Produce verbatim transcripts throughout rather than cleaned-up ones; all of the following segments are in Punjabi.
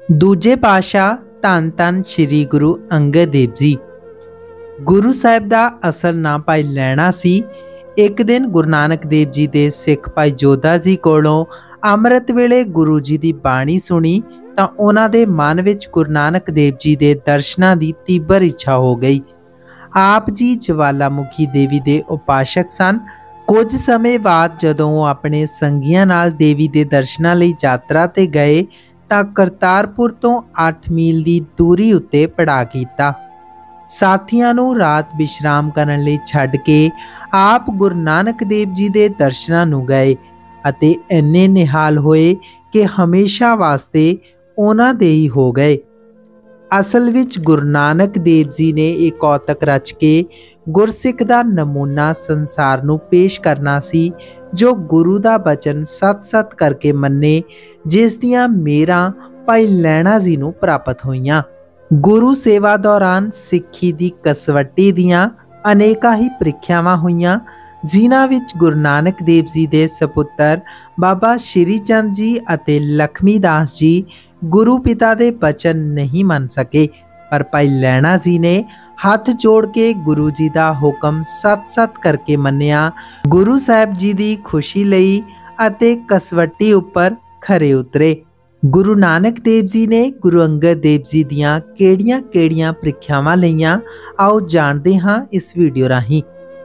ਦੂਜੇ ਪਾਤਸ਼ਾਹ ਧੰਨ ਧੰਨ ਸ਼੍ਰੀ ਗੁਰੂ ਅੰਗਦ ਦੇਵ ਜੀ। ਗੁਰੂ ਸਾਹਿਬ ਦਾ ਅਸਲ ਨਾਂ ਭਾਈ ਲਹਿਣਾ ਸੀ। ਇੱਕ ਦਿਨ ਗੁਰੂ ਨਾਨਕ ਦੇਵ ਜੀ ਦੇ ਸਿੱਖ ਭਾਈ ਜੋਧਾ ਜੀ ਕੋਲੋਂ ਅੰਮ੍ਰਿਤ ਵੇਲੇ ਗੁਰੂ ਜੀ ਦੀ ਬਾਣੀ ਸੁਣੀ ਤਾਂ ਉਹਨਾਂ ਦੇ ਮਨ ਵਿੱਚ ਗੁਰੂ ਨਾਨਕ ਦੇਵ ਜੀ ਦੇ ਦਰਸ਼ਨਾਂ ਦੀ ਤੀਬਰ ਇੱਛਾ ਹੋ ਗਈ। ਆਪ ਜੀ ਜਵਾਲਾਮੁਖੀ ਦੇਵੀ ਦੇ ਉਪਾਸ਼ਕ ਸਨ। ਕੁਝ ਸਮੇਂ ਬਾਅਦ ਜਦੋਂ ਉਹ ਆਪਣੇ ਸੰਗੀਆਂ ਨਾਲ ਦੇਵੀ ਦੇ ਦਰਸ਼ਨਾਂ ਲਈ ਯਾਤਰਾ ਤੇ ਗਏ ਤਾਂ ਕਰਤਾਰਪੁਰ ਤੋਂ ਅੱਠ ਮੀਲ ਦੀ ਦੂਰੀ ਉੱਤੇ ਪੜਾ ਕੀਤਾ। ਸਾਥੀਆਂ ਨੂੰ ਰਾਤ ਵਿਸ਼ਰਾਮ ਕਰਨ ਲਈ ਛੱਡ ਕੇ ਆਪ ਗੁਰੂ ਨਾਨਕ ਦੇਵ ਜੀ ਦੇ ਦਰਸ਼ਨਾਂ ਨੂੰ ਗਏ ਅਤੇ ਇੰਨੇ ਨਿਹਾਲ ਹੋਏ ਕਿ ਹਮੇਸ਼ਾ ਵਾਸਤੇ ਉਹਨਾਂ ਦੇ ਹੀ ਹੋ ਗਏ। ਅਸਲ ਵਿੱਚ ਗੁਰੂ ਨਾਨਕ ਦੇਵ ਜੀ ਨੇ ਇਹ ਕੌਤਕ ਰਚ ਕੇ ਗੁਰਸਿੱਖ ਦਾ ਨਮੂਨਾ ਸੰਸਾਰ ਨੂੰ ਪੇਸ਼ ਕਰਨਾ ਸੀ, ਜੋ ਗੁਰੂ ਦਾ ਬਚਨ ਸਤ-ਸਤ ਕਰਕੇ ਮੰਨੇ, ਜਿਸ ਦੀਆਂ ਮੇਰਾਂ ਭਾਈ ਲਹਿਣਾ ਜੀ ਨੂੰ ਪ੍ਰਾਪਤ ਹੋਈਆਂ। ਗੁਰੂ ਸੇਵਾ ਦੌਰਾਨ ਸਿੱਖੀ ਦੀ ਕਸਵੱਟੀ ਦੀਆਂ ਅਨੇਕਾਂ ਹੀ ਪ੍ਰੀਖਿਆਵਾਂ ਹੋਈਆਂ, ਜਿਨ੍ਹਾਂ ਵਿੱਚ ਗੁਰੂ ਨਾਨਕ ਦੇਵ ਜੀ ਦੇ ਸਪੁੱਤਰ ਬਾਬਾ ਸ਼੍ਰੀ ਚੰਦ ਜੀ ਅਤੇ ਲਖਮੀ ਦਾਸ ਜੀ ਗੁਰੂ ਪਿਤਾ ਦੇ ਬਚਨ ਨਹੀਂ ਮੰਨ ਸਕੇ, ਪਰ ਭਾਈ ਲਹਿਣਾ ਜੀ ਨੇ ਹੱਥ ਜੋੜ ਕੇ ਗੁਰੂ ਜੀ ਦਾ ਹੁਕਮ ਸਤ-ਸਤ ਕਰਕੇ ਮੰਨਿਆ। ਗੁਰੂ ਸਾਹਿਬ ਜੀ ਦੀ ਖੁਸ਼ੀ ਲਈ ਅਤੇ ਕਸਵੱਟੀ ਉੱਪਰ ਖਰੇ ਉਤਰੇ। ਗੁਰੂ ਨਾਨਕ ਦੇਵ ਜੀ ਨੇ ਗੁਰੂ ਅੰਗਦ ਦੇਵ ਜੀ ਦੀਆਂ ਕਿਹੜੀਆਂ-ਕਿਹੜੀਆਂ ਪ੍ਰੀਖਿਆਵਾਂ ਲਈਆਂ, ਆਓ ਜਾਣਦੇ ਹਾਂ ਇਸ ਵੀਡੀਓ ਰਾਹੀਂ।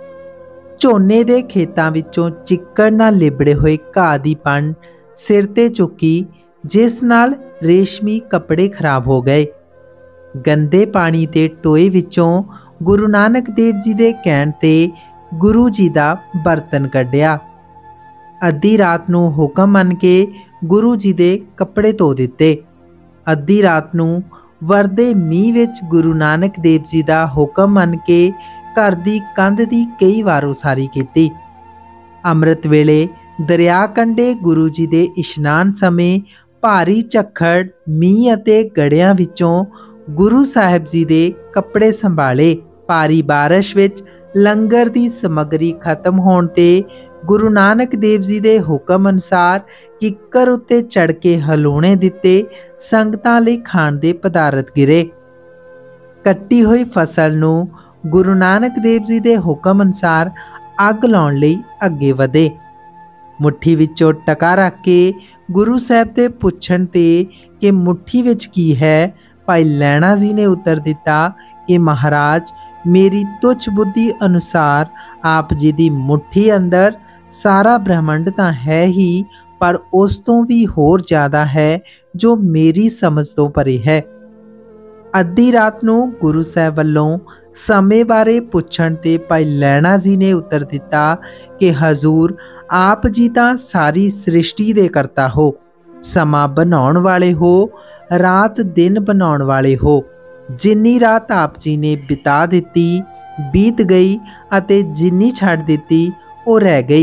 ਝੋਨੇ ਦੇ ਖੇਤਾਂ ਵਿੱਚੋਂ ਚਿੱਕੜ ਨਾਲ ਲਿਬੜੇ ਹੋਏ ਘਾਹ ਦੀ ਪੰਡ ਸਿਰ ਤੇ ਚੁੱਕੀ, ਜਿਸ ਨਾਲ ਰੇਸ਼ਮੀ ਕੱਪੜੇ ਖਰਾਬ ਹੋ ਗਏ। ਗੰਦੇ ਪਾਣੀ ਦੇ ਟੋਏ ਵਿੱਚੋਂ ਗੁਰੂ ਨਾਨਕ ਦੇਵ ਜੀ ਦੇ ਕਹਿਣ ਤੇ ਗੁਰੂ ਜੀ ਦਾ ਬਰਤਨ ਕੱਢਿਆ। ਅੱਧੀ ਰਾਤ ਨੂੰ ਹੁਕਮ ਮੰਨ ਕੇ ਗੁਰੂ ਜੀ ਦੇ ਕੱਪੜੇ ਧੋ ਦਿੱਤੇ। ਅੱਧੀ ਰਾਤ ਨੂੰ ਵਰਦੇ ਮੀਂਹ ਵਿੱਚ ਗੁਰੂ ਨਾਨਕ ਦੇਵ ਜੀ ਦਾ ਹੁਕਮ ਮੰਨ ਕੇ ਘਰ ਦੀ ਕੰਧ ਦੀ ਕਈ ਵਾਰ ਉਸਾਰੀ ਕੀਤੀ। ਅੰਮ੍ਰਿਤ ਵੇਲੇ ਦਰਿਆ ਕੰਢੇ ਗੁਰੂ ਜੀ ਦੇ ਇਸ਼ਨਾਨ ਸਮੇਂ ਭਾਰੀ ਝੱਖੜ, ਮੀਂਹ ਅਤੇ ਗੜਿਆਂ ਵਿੱਚੋਂ ਗੁਰੂ ਸਾਹਿਬ ਜੀ ਦੇ ਕੱਪੜੇ ਸੰਭਾਲੇ। ਭਾਰੀ ਬਾਰਿਸ਼ ਵਿੱਚ ਲੰਗਰ ਦੀ ਸਮੱਗਰੀ ਖਤਮ ਹੋਣ ਤੇ ਗੁਰੂ ਨਾਨਕ ਦੇਵ ਜੀ ਦੇ ਹੁਕਮ ਅਨੁਸਾਰ ਕਿੱਕਰ ਉੱਤੇ ਚੜ੍ਹ ਕੇ ਹਲੂਣੇ ਦਿੱਤੇ। ਸੰਗਤਾਂ ਲਈ ਖਾਣ ਦੇ ਪਦਾਰਥ ਗਿਰੇ। ਕੱਟੀ ਹੋਈ ਫਸਲ ਨੂੰ ਗੁਰੂ ਨਾਨਕ ਦੇਵ ਜੀ ਦੇ ਹੁਕਮ ਅਨੁਸਾਰ ਅੱਗ ਲਾਉਣ ਲਈ ਅੱਗੇ ਵਧੇ। ਮੁੱਠੀ ਵਿੱਚੋਂ ਟਕਾ ਰੱਖ ਕੇ ਗੁਰੂ ਸਾਹਿਬ ਦੇ ਪੁੱਛਣ ਤੇ ਕਿ ਮੁੱਠੀ ਵਿੱਚ ਕੀ ਹੈ, ਭਾਈ ਲਹਿਣਾ ਜੀ ਨੇ ਉੱਤਰ ਦਿੱਤਾ ਕਿ ਮਹਾਰਾਜ, ਮੇਰੀ ਤੁੱਛ ਬੁੱਧੀ ਅਨੁਸਾਰ ਆਪ ਜੀ ਦੀ ਮੁੱਠੀ ਅੰਦਰ ਸਾਰਾ ਬ੍ਰਹਿਮੰਡ ਤਾਂ ਹੈ ਹੀ, ਪਰ ਉਸ ਤੋਂ ਵੀ ਹੋਰ ਜ਼ਿਆਦਾ ਹੈ ਜੋ ਮੇਰੀ ਸਮਝ ਤੋਂ ਪਰੇ ਹੈ। ਅੱਧੀ ਰਾਤ ਨੂੰ ਗੁਰੂ ਸਾਹਿਬ ਵੱਲੋਂ ਸਮੇਂ ਬਾਰੇ ਪੁੱਛਣ ਤੇ ਭਾਈ ਲਹਿਣਾ ਜੀ ਨੇ ਉੱਤਰ ਦਿੱਤਾ ਕਿ ਹਜ਼ੂਰ, ਆਪ ਜੀ ਤਾਂ ਸਾਰੀ ਸ੍ਰਿਸ਼ਟੀ ਦੇ ਕਰਤਾ ਹੋ, ਸਮਾਂ ਬਣਾਉਣ ਵਾਲੇ ਹੋ, ਰਾਤ ਦਿਨ ਬਣਾਉਣ ਵਾਲੇ ਹੋ। ਜਿੰਨੀ ਰਾਤ ਆਪ ਜੀ ਨੇ ਬਿਤਾ ਦਿੱਤੀ ਬੀਤ ਗਈ ਅਤੇ ਜਿੰਨੀ ਛੱਡ ਦਿੱਤੀ ਉਹ ਰਹਿ ਗਈ।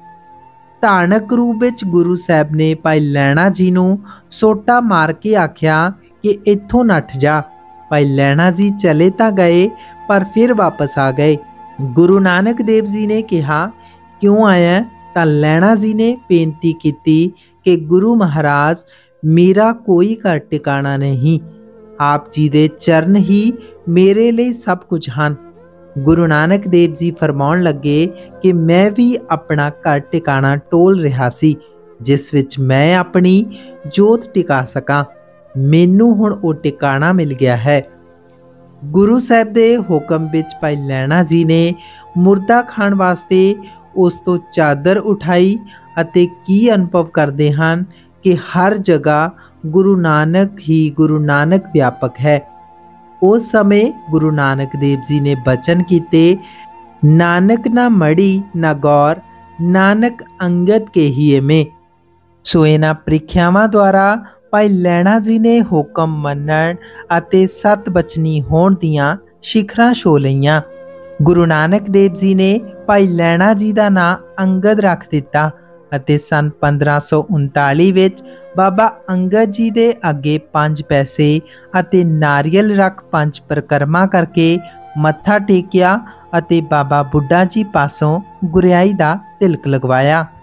ਧਾਨਕ ਰੂਪ ਵਿੱਚ ਗੁਰੂ ਸਾਹਿਬ ਨੇ ਭਾਈ ਲਹਿਣਾ ਜੀ ਨੂੰ ਸੋਟਾ ਮਾਰ ਕੇ ਆਖਿਆ ਕਿ ਇੱਥੋਂ ਨੱਠ ਜਾ। ਭਾਈ ਲਹਿਣਾ ਜੀ ਚਲੇ ਤਾਂ ਗਏ, ਪਰ ਫਿਰ ਵਾਪਸ ਆ ਗਏ। ਗੁਰੂ ਨਾਨਕ ਦੇਵ ਜੀ ਨੇ ਕਿਹਾ, ਕਿਉਂ ਆਇਆ? ਤਾਂ ਲਹਿਣਾ ਜੀ ਨੇ ਬੇਨਤੀ ਕੀਤੀ ਕਿ ਗੁਰੂ ਮਹਾਰਾਜ, ਮੇਰਾ ਕੋਈ ਘਰ ਟਿਕਾਣਾ ਨਹੀਂ, ਆਪ ਜੀ ਦੇ ਚਰਨ ਹੀ ਮੇਰੇ ਲਈ ਸਭ ਕੁਝ ਹਨ। ਗੁਰੂ ਨਾਨਕ ਦੇਵ ਜੀ ਫਰਮਾਉਣ ਲੱਗੇ ਕਿ ਮੈਂ ਵੀ ਆਪਣਾ ਘਰ ਟਿਕਾਣਾ ਟੋਲ ਰਿਹਾ ਸੀ, ਜਿਸ ਵਿੱਚ ਮੈਂ ਆਪਣੀ ਜੋਤ ਟਿਕਾ ਸਕਾਂ। ਮੈਨੂੰ ਹੁਣ ਉਹ ਟਿਕਾਣਾ ਮਿਲ ਗਿਆ ਹੈ। ਗੁਰੂ ਸਾਹਿਬ ਦੇ ਹੁਕਮ ਵਿੱਚ ਭਾਈ ਲਹਿਣਾ ਜੀ ਨੇ ਮੁਰਦਾ ਖਾਣ ਵਾਸਤੇ ਉਸ ਤੋਂ ਚਾਦਰ ਉਠਾਈ ਅਤੇ ਕੀ ਅਨੁਭਵ ਕਰਦੇ ਹਨ ਕਿ ਹਰ ਜਗ੍ਹਾ ਗੁਰੂ ਨਾਨਕ ਹੀ ਗੁਰੂ ਨਾਨਕ ਵਿਆਪਕ ਹੈ। ਉਸ ਸਮੇਂ ਗੁਰੂ ਨਾਨਕ ਦੇਵ ਜੀ ਨੇ ਬਚਨ ਕੀਤੇ, ਨਾਨਕ ਨਾ ਮੜੀ ਨਾ ਗੌਰ, ਨਾਨਕ ਅੰਗਦ ਕੇ ਹੀ ਐਵੇਂ। ਸੋ ਇਹਨਾਂ ਪ੍ਰੀਖਿਆਵਾਂ ਦੁਆਰਾ ਭਾਈ ਲਹਿਣਾ ਜੀ ਨੇ ਹੁਕਮ ਮੰਨਣ ਅਤੇ ਸਤ ਬਚਨੀ ਹੋਣ ਦੀਆਂ ਸਿਖਰਾਂ ਛੋਹ ਲਈਆਂ। ਗੁਰੂ ਨਾਨਕ ਦੇਵ ਜੀ ਨੇ ਭਾਈ ਲਹਿਣਾ ਜੀ ਦਾ ਨਾਂ ਅੰਗਦ ਰੱਖ ਦਿੱਤਾ ਅਤੇ ਸੰਨ ਪੰਦਰਾਂ ਸੌ ਉਨਤਾਲੀ ਵਿੱਚ ਬਾਬਾ ਅੰਗਦ ਜੀ ਦੇ ਅੱਗੇ ਪੰਜ ਪੈਸੇ ਅਤੇ ਨਾਰੀਅਲ ਰੱਖ ਪੰਜ ਪਰਿਕਰਮਾ ਕਰਕੇ ਮੱਥਾ ਟੇਕਿਆ ਅਤੇ ਬਾਬਾ ਬੁੱਢਾ ਜੀ ਪਾਸੋਂ ਗੁਰਿਆਈ ਦਾ ਤਿਲਕ ਲਗਵਾਇਆ।